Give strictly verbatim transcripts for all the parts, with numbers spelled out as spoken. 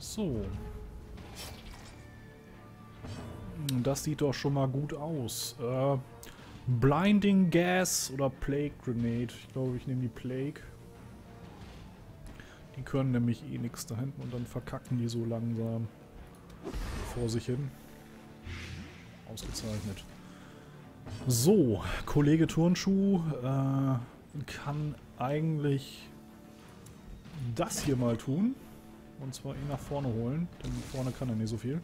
So. Das sieht doch schon mal gut aus. Äh, Blinding Gas oder Plague Grenade. Ich glaube, ich nehme die Plague. Die können nämlich eh nichts da hinten und dann verkacken die so langsam vor sich hin. Ausgezeichnet. So, Kollege Turnschuh äh, kann eigentlich das hier mal tun. Und zwar ihn nach vorne holen, denn vorne kann er nicht so viel.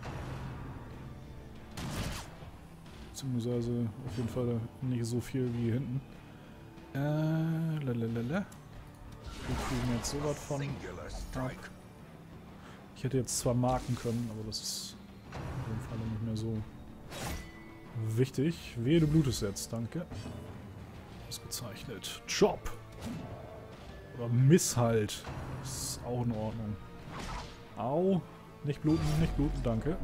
Beziehungsweise auf jeden Fall nicht so viel wie hinten. Äh, lalalala. Wir kriegen jetzt so was von ab. Ich hätte jetzt zwar marken können, aber das ist in dem Fall nicht mehr so wichtig. Wehe, du blutest jetzt, danke. Ausgezeichnet. Job! Oder Misshalt. Das ist auch in Ordnung. Au! Nicht bluten, nicht bluten, danke.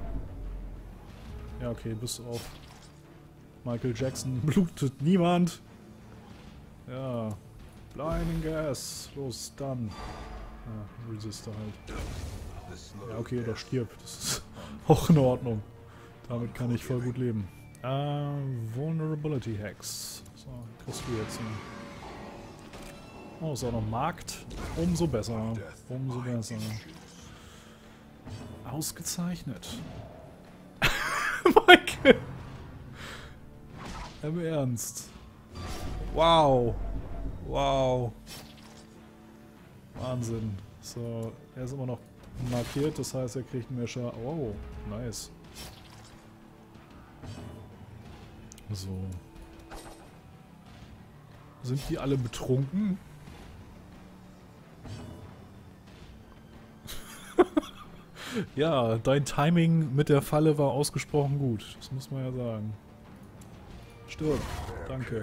Ja, okay, bis auf Michael Jackson blutet niemand. Ja. Blinding Gas. Los, dann. Ja, Resistor halt. Ja, okay, oder stirb. Das ist auch in Ordnung. Damit kann ich voll gut leben. Äh, Vulnerability Hacks. So, kriegst du jetzt einen. Oh, ist auch noch Markt. Umso besser. Umso besser. Ausgezeichnet. Michael! Im Ernst. Wow. Wow. Wahnsinn. So, er ist immer noch markiert, das heißt, er kriegt mehr Schaden. Oh, nice. So. Sind die alle betrunken? Ja, dein Timing mit der Falle war ausgesprochen gut. Das muss man ja sagen. Stirb. Danke.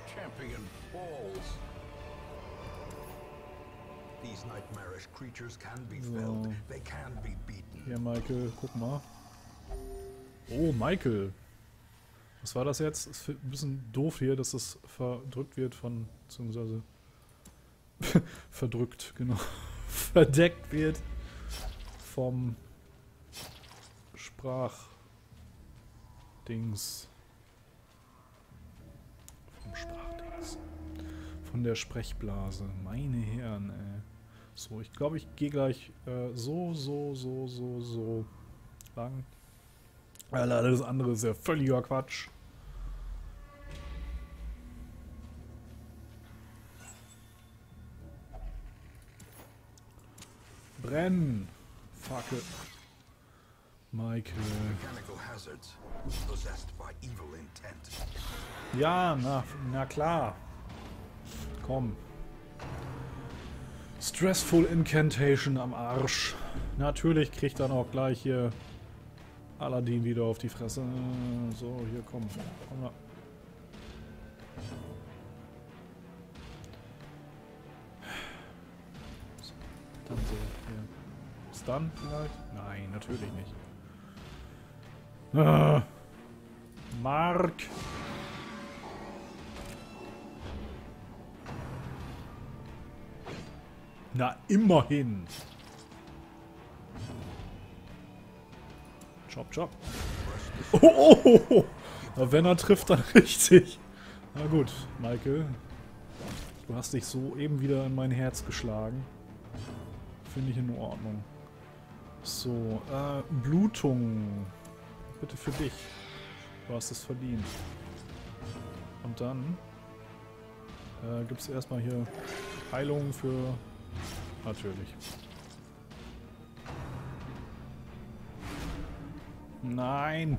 So. Hier, Michael, guck mal. Oh, Michael. Was war das jetzt? Ist ein bisschen doof hier, dass das verdrückt wird von... beziehungsweise... verdrückt, genau. Verdeckt wird vom Sprachdings. Vom Sprachdings. Von der Sprechblase. Meine Herren, ey. So, ich glaube, ich gehe gleich äh, so, so, so, so, so lang. Alter, das andere ist ja völliger Quatsch. Brennen! Fackel. Michael. Ja, na, na klar. Komm. Stressful Incantation am Arsch. Natürlich kriegt dann auch gleich hier Aladdin wieder auf die Fresse. So, hier, komm. Komm mal. Dann so, hier. Stun vielleicht? Nein, natürlich nicht. Ah, Mark! Na, immerhin! Chop, chop. Oh, oh, oh, oh. Na, wenn er trifft, dann richtig. Na gut, Michael. Du hast dich so eben wieder in mein Herz geschlagen. Finde ich in Ordnung. So, äh, Blutung. Bitte für dich. Du hast es verdient. Und dann äh, gibt es erstmal hier Heilung für... Natürlich. Nein!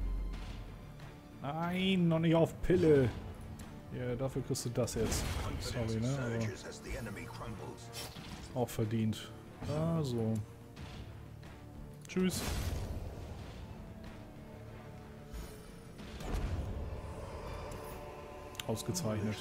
Nein, noch nicht auf Pille! Ja, dafür kriegst du das jetzt. Sorry, ne? Aber auch verdient. Also. Tschüss. Ausgezeichnet.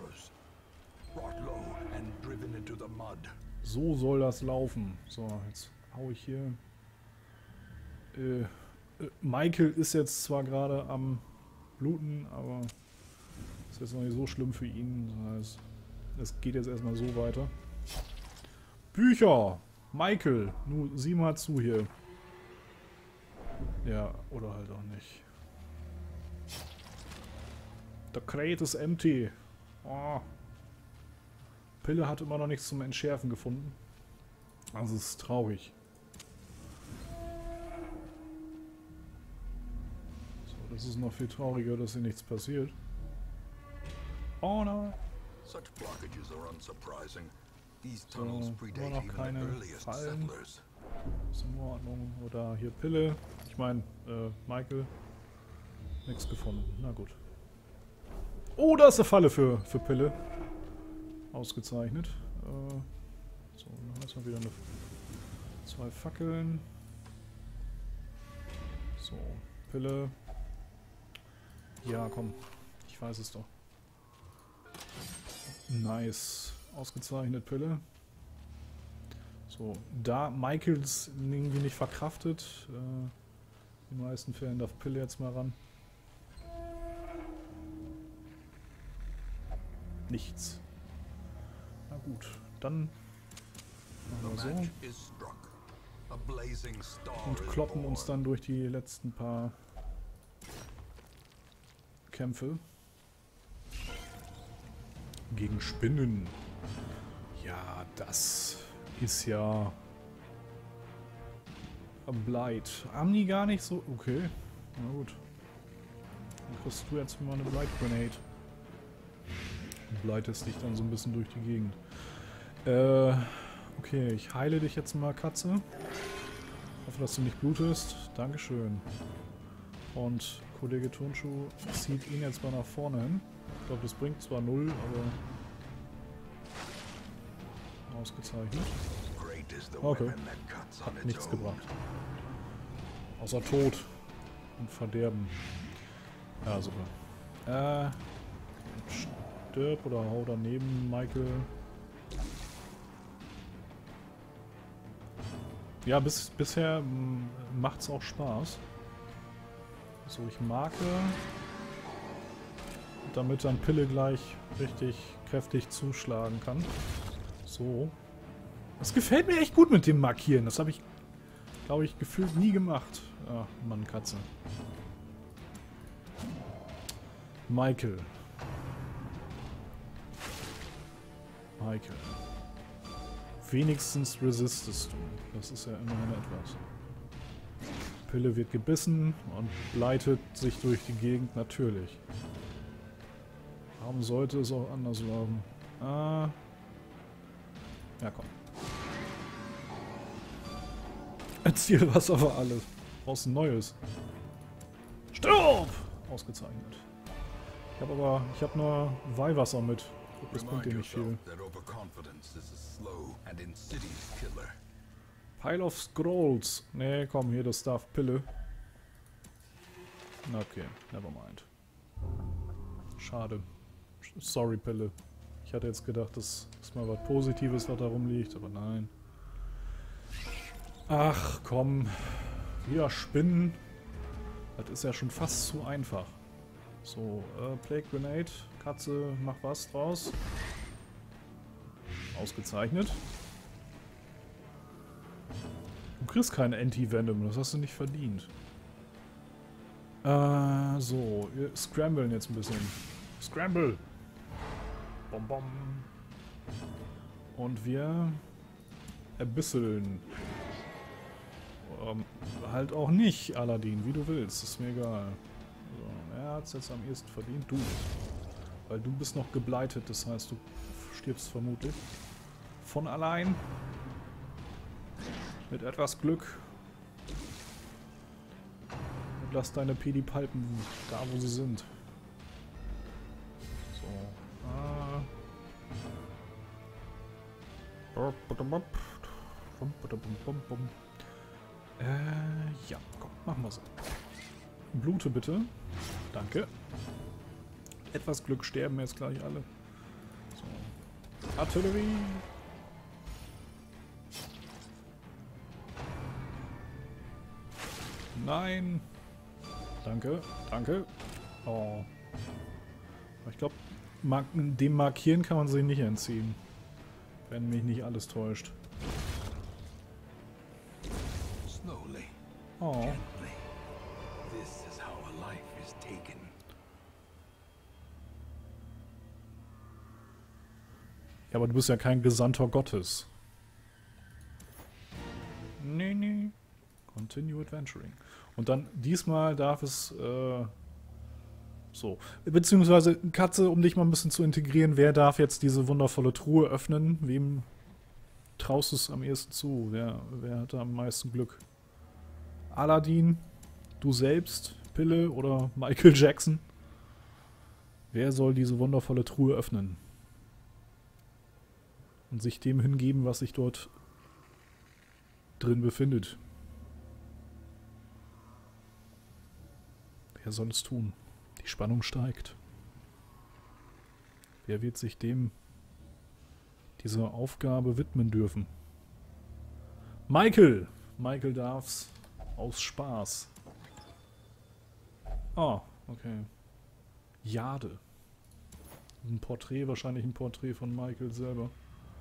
So soll das laufen. So, jetzt hau ich hier. Äh, äh, Michael ist jetzt zwar gerade am Bluten, aber ist jetzt noch nicht so schlimm für ihn. Das heißt, es geht jetzt erstmal so weiter. Bücher! Michael, nu sieh mal zu hier. Ja, oder halt auch nicht. Der Crate ist empty. Oh. Pille hat immer noch nichts zum Entschärfen gefunden. Also es ist traurig. So, das ist noch viel trauriger, dass hier nichts passiert. Oh nein. Such blockages are unsurprising. These So, tunnels immer predate noch even the keine earliest Fallen. settlers. Ist in Ordnung. Oder hier Pille. Ich meine, äh, Michael. Nichts gefunden. Na gut. Oh, da ist eine Falle für, für Pille. Ausgezeichnet. Äh, so, dann haben wir mal wieder eine, zwei Fackeln. So, Pille. Ja, komm. Ich weiß es doch. Nice. Ausgezeichnet, Pille. So, da Michaels irgendwie nicht verkraftet, äh, in den meisten Fällen darf Pille jetzt mal ran. Nichts. Na gut, dann machen wir so. Und kloppen uns dann durch die letzten paar Kämpfe. Gegen Spinnen. Ja, das ist ja Blight. Haben die gar nicht so... Okay, na gut. Dann kriegst du jetzt mal eine Blight Grenade. Blightest dich dann so ein bisschen durch die Gegend. Äh, okay, ich heile dich jetzt mal, Katze. Hoffe, dass du nicht blutest. Dankeschön. Und Kollege Turnschuh zieht ihn jetzt mal nach vorne hin. Ich glaube, das bringt zwar null, aber... Ausgezeichnet. Okay. Hat nichts gebracht. Außer Tod und Verderben. Ja, super. Äh... Stirb oder hau daneben, Michael. Ja, bis, bisher macht's auch Spaß. So, ich marke. Damit dann Pille gleich richtig kräftig zuschlagen kann. So. Das gefällt mir echt gut mit dem Markieren. Das habe ich, glaube ich, gefühlt nie gemacht. Ach, Mann, Katze. Michael. Michael. Wenigstens resistest du. Das ist ja immerhin etwas. Pille wird gebissen und leitet sich durch die Gegend natürlich. Warum sollte es auch anders laufen? Ah. Ja, komm. Erzähl was aber alles. Brauchst ein neues. Stirb! Ausgezeichnet. Ich habe aber, ich habe nur Weihwasser mit. Das bringt dir nicht viel. Pile of Scrolls. Nee, komm, hier, das darf Pille. Okay, nevermind. Schade. Sorry, Pille. Ich hatte jetzt gedacht, das ist mal was Positives, was da rumliegt, aber nein. Ach, komm. Wieder Spinnen. Das ist ja schon fast zu einfach. So, äh, Plague Grenade. Katze, mach was draus. Ausgezeichnet. Du kriegst kein Anti-Venom, das hast du nicht verdient. Äh, so, wir scramblen jetzt ein bisschen. Scramble! Bom, bom. Und wir erbisseln. Ähm, halt auch nicht, Aladdin, wie du willst, ist mir egal. So, er hat es jetzt am ehesten verdient, du. Weil du bist noch gebleitet, das heißt, du stirbst vermutlich von allein. Mit etwas Glück. Und lass deine Pedipalpen da, wo sie sind. So. Ah. Äh, ja, komm, machen wir so. Blute bitte. Danke. Etwas Glück sterben jetzt gleich alle. So. Artillerie. Nein. Danke, danke. Oh. Ich glaube, dem Markieren kann man sich nicht entziehen. Wenn mich nicht alles täuscht. Oh. Gently. This is how a life is taken. Ja, aber du bist ja kein Gesandter Gottes. Nee, nee. Continue adventuring. Und dann diesmal darf es, äh, so. Beziehungsweise, Katze, um dich mal ein bisschen zu integrieren, wer darf jetzt diese wundervolle Truhe öffnen? Wem traust du es am ehesten zu? Wer, wer hat da am meisten Glück? Aladdin? Du selbst? Pille? Oder Michael Jackson? Wer soll diese wundervolle Truhe öffnen? Und sich dem hingeben, was sich dort drin befindet? Wer soll es tun? Die Spannung steigt. Wer wird sich dem dieser Aufgabe widmen dürfen? Michael! Michael darf's aus Spaß. Ah, okay. Jade. Ein Porträt, wahrscheinlich ein Porträt von Michael selber.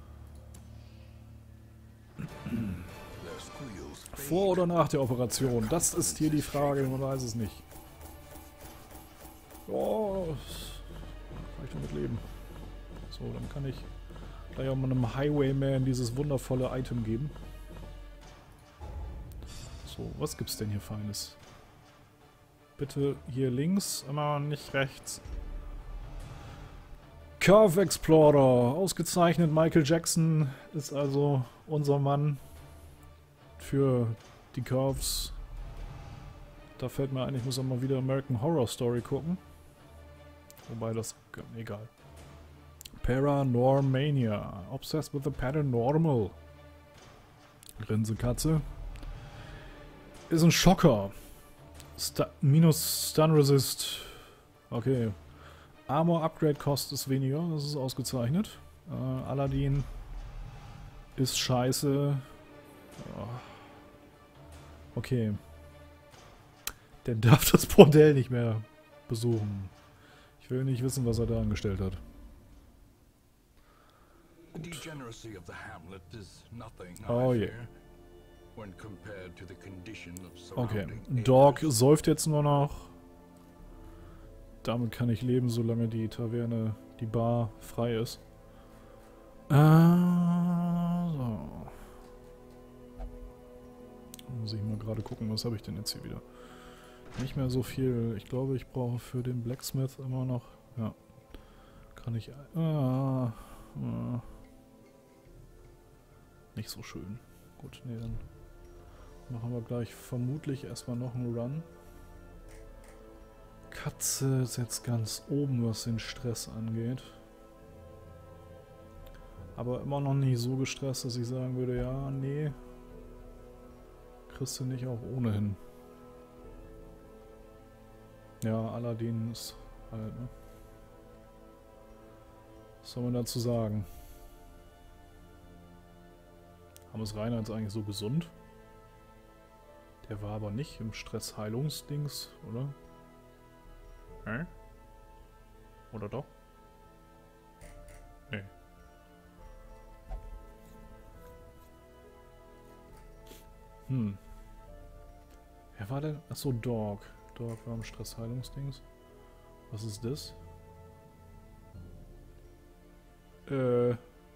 Vor oder nach der Operation? Das ist hier die Frage, man weiß es nicht. Oh, kann ich damit leben. So, dann kann ich gleich auch mal einem Highwayman dieses wundervolle Item geben. So, was gibt's denn hier Feines? Bitte hier links, aber nicht rechts. Curve Explorer, ausgezeichnet. Michael Jackson ist also unser Mann für die Curves. Da fällt mir ein, ich muss auch mal wieder American Horror Story gucken. Wobei das, egal. Paranormania, obsessed with the paranormal. Grinsekatze. Ist ein Schocker. Stu minus Stun Resist. Okay. Armor Upgrade Cost ist weniger, das ist ausgezeichnet. Äh, Aladdin ist scheiße. Oh. Okay. Der darf das Bordell nicht mehr besuchen. Ich will nicht wissen, was er da angestellt hat. Oh je. Okay. Dog säuft jetzt nur noch. Damit kann ich leben, solange die Taverne, die Bar frei ist. Äh, so. Muss ich mal gerade gucken, was habe ich denn jetzt hier wieder? Nicht mehr so viel. Ich glaube, ich brauche für den Blacksmith immer noch... Ja. Kann ich... Ah, ah. Nicht so schön. Gut, nee, dann machen wir gleich vermutlich erstmal noch einen Run. Katze ist jetzt ganz oben, was den Stress angeht. Aber immer noch nicht so gestresst, dass ich sagen würde, ja, nee. Kriegst du nicht auch ohnehin. Ja, Aladdin ist halt, ne? Was soll man dazu sagen? Haben es Rainer jetzt eigentlich so gesund? Der war aber nicht im Stressheilungsdings, oder? Hä? Oder doch? Nee. Hm. Wer war denn? Achso, Dog. Dog war im Stressheilungsdings. Was ist das? Äh.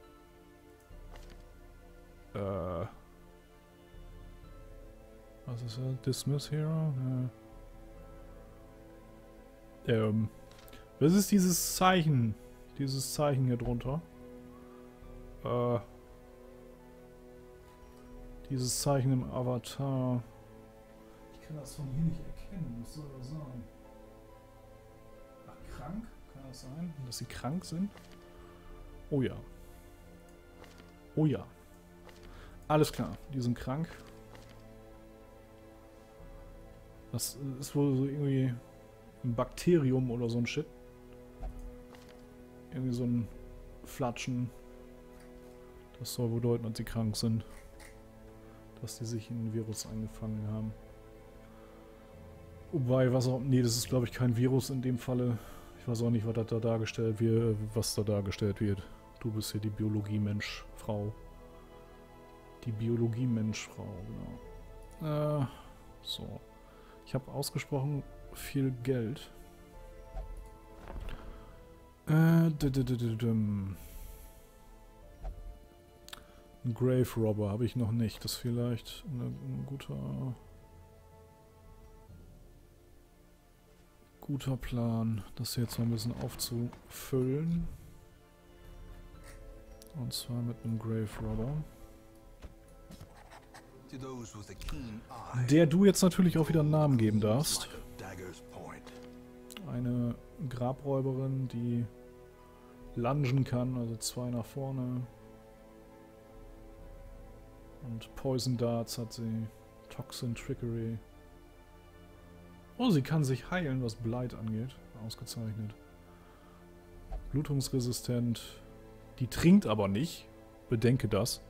Äh. Was ist das? Dismiss Hero? Äh. Ähm. Was ist dieses Zeichen? Dieses Zeichen hier drunter? Äh. Dieses Zeichen im Avatar. Ich kann das von hier nicht erkennen. Was soll das sein? Ach, krank? Kann das sein? Dass sie krank sind? Oh ja. Oh ja. Alles klar. Die sind krank. Das ist wohl so irgendwie ein Bakterium oder so ein Shit. Irgendwie so ein Flatschen. Das soll bedeuten, dass sie krank sind. Dass die sich in ein Virus eingefangen haben. Wobei, was auch... Nee, das ist glaube ich kein Virus in dem Falle. Ich weiß auch nicht, was da dargestellt wird, was da dargestellt wird. Du bist hier die Biologie-Mensch-Frau. Die Biologie-Mensch-Frau, genau. Äh, So. Ich habe ausgesprochen viel Geld. Äh, d -d -d -d -d -d Ein Grave Robber habe ich noch nicht. Das ist vielleicht eine, ein guter, guter Plan, das jetzt mal ein bisschen aufzufüllen. Und zwar mit einem Grave Robber. Der du jetzt natürlich auch wieder einen Namen geben darfst. Eine Grabräuberin, die lungen kann, also zwei nach vorne. Und Poison Darts hat sie. Toxin Trickery. Oh, sie kann sich heilen, was Blight angeht. Ausgezeichnet. Blutungsresistent. Die trinkt aber nicht. Bedenke das.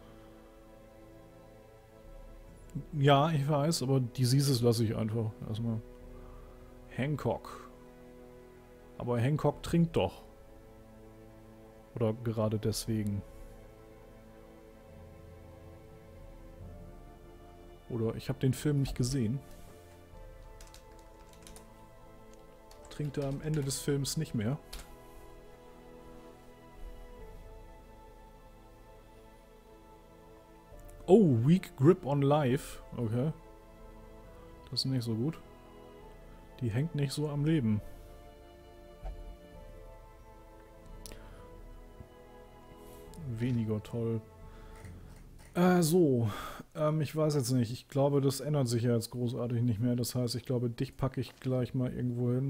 Ja, ich weiß, aber die Sieses lasse ich einfach erstmal. Hancock. Aber Hancock trinkt doch. Oder gerade deswegen. Oder ich habe den Film nicht gesehen. Trinkt er am Ende des Films nicht mehr. Oh, Weak Grip on Life. Okay. Das ist nicht so gut. Die hängt nicht so am Leben. Weniger toll. Äh, so. Ähm, ich weiß jetzt nicht. Ich glaube, das ändert sich ja jetzt großartig nicht mehr. Das heißt, ich glaube, dich packe ich gleich mal irgendwo hin.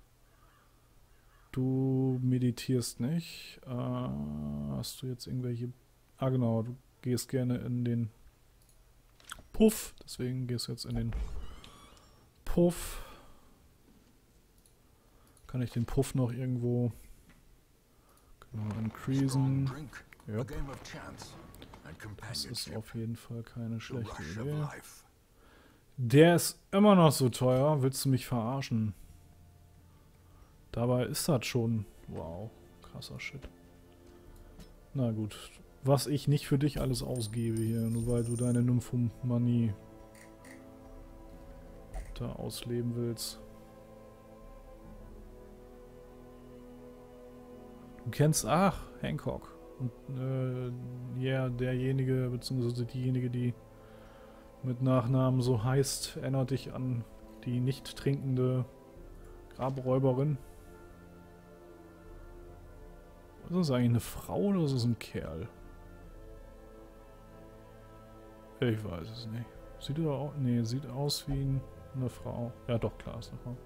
Du meditierst nicht. Äh, hast du jetzt irgendwelche... Ah, genau. Du gehst gerne in den Puff. Deswegen gehst du jetzt in den Puff. Kann ich den Puff noch irgendwo... Genau, increasen. Yep. Das ist auf jeden Fall keine schlechte Idee. Der ist immer noch so teuer. Willst du mich verarschen? Dabei ist das schon... Wow, krasser Shit. Na gut. Was ich nicht für dich alles ausgebe hier, nur weil du deine Nymphomanie da ausleben willst. Du kennst... Ach, Hancock. Und äh, ja, derjenige, beziehungsweise diejenige, die mit Nachnamen so heißt, erinnert dich an die nicht trinkende Grabräuberin. Ist das eigentlich eine Frau oder ist es ein Kerl? Ich weiß es nicht. Sieht er auch... Nee, sieht aus wie eine Frau. Ja doch, klar ist eine Frau.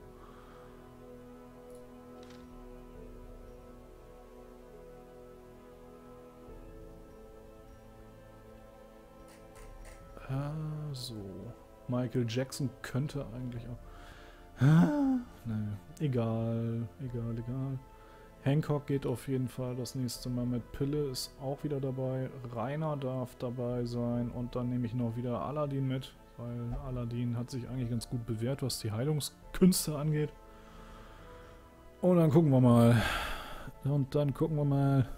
Ah, so. Michael Jackson könnte eigentlich auch... Ah, naja, egal, egal, egal. Hancock geht auf jeden Fall das nächste Mal mit. Pille ist auch wieder dabei. Rainer darf dabei sein. Und dann nehme ich noch wieder Aladdin mit. Weil Aladdin hat sich eigentlich ganz gut bewährt, was die Heilungskünste angeht. Und dann gucken wir mal. Und dann gucken wir mal,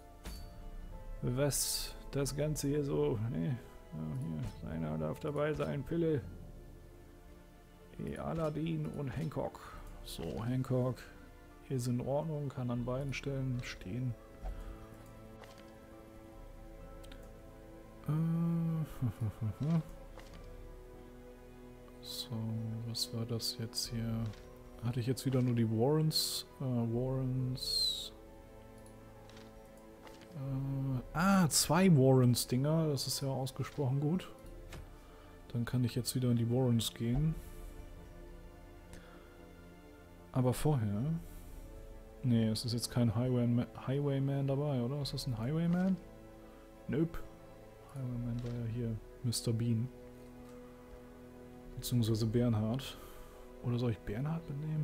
was das Ganze hier so... Nee. Ja, hier, einer darf dabei sein, Pille. E Aladdin und Hancock. So, Hancock ist in Ordnung, kann an beiden Stellen stehen. Äh, so, was war das jetzt hier? Hatte ich jetzt wieder nur die Warrens? Äh, Warrens... Äh, ah, zwei Warrens-Dinger. Das ist ja ausgesprochen gut. Dann kann ich jetzt wieder in die Warrens gehen. Aber vorher... Nee, es ist jetzt kein Highwayman, Highwayman dabei, oder? Ist das ein Highwayman? Nope. Highwayman war ja hier Mister Bean. Beziehungsweise Bernhard. Oder soll ich Bernhard mitnehmen?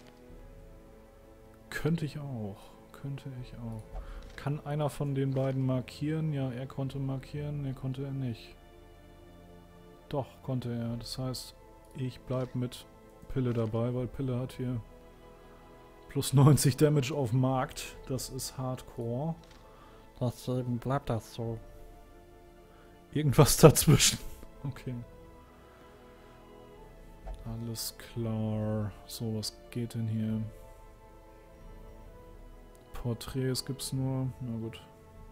Könnte ich auch. Könnte ich auch. Kann einer von den beiden markieren? Ja, er konnte markieren, er konnte er nicht. Doch, konnte er. Das heißt, ich bleibe mit Pille dabei, weil Pille hat hier plus neunzig Damage auf dem Markt. Das ist Hardcore. Deswegen bleibt das so. Irgendwas dazwischen. Okay. Alles klar. So, was geht denn hier? Porträts gibt's nur. Na gut.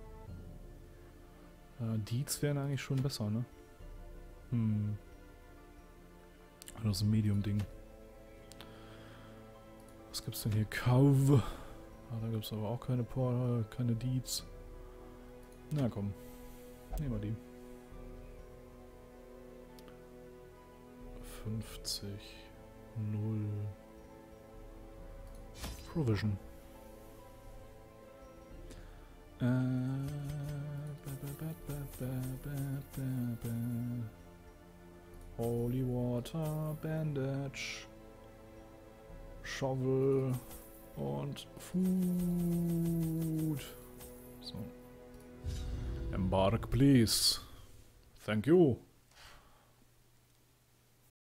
Äh, Deeds wären eigentlich schon besser, ne? Hm. Das ist ein Medium-Ding. Was gibt's denn hier? Kauf. Ah, da gibt's aber auch keine Por keine Deeds. Na komm. Nehmen wir die. fünfzig. null. Provision. Äh, ba, ba, ba, ba, ba, ba, ba. Holy Water, Bandage, Shovel und Food. So. Embark, please. Thank you.